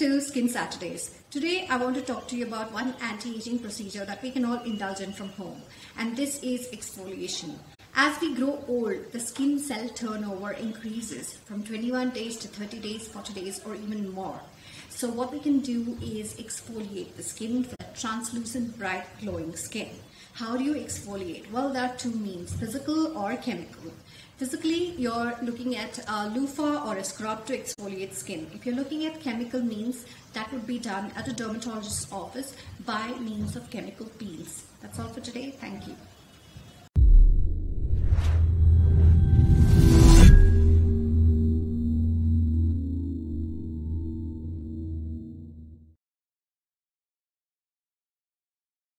to Skin Saturdays. Today I want to talk to you about one anti-aging procedure that we can all indulge in from home, and this is exfoliation. As we grow old, the skin cell turnover increases from 21 days to 30 days, 40 days or even more. So what we can do is exfoliate the skin for a translucent, bright, glowing skin. How do you exfoliate? Well, there are two means, physical or chemical. Physically, you're looking at a loofah or a scrub to exfoliate skin. If you're looking at chemical means, that would be done at a dermatologist's office by means of chemical peels. That's all for today. Thank you.